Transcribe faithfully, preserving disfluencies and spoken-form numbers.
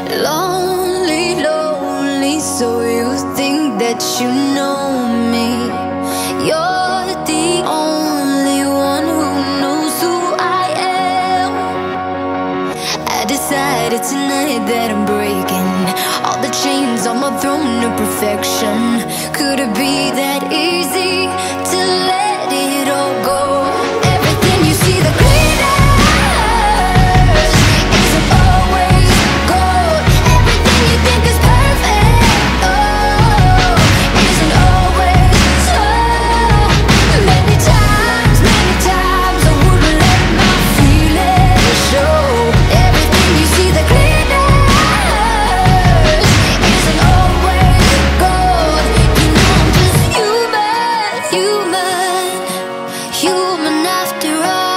Lonely, lonely, so you think that you know me. You're the only one who knows who I am. I decided tonight that I'm breaking all the chains on my throne of perfection. Could it be that easy to let it all go? Everything you see that glitters isn't always gold. Everything you think is perfect, oh, isn't always so. Many times, many times I wouldn't let my feelings show. Everything you see that glitters isn't always gold. You know I'm just human, human, human after all.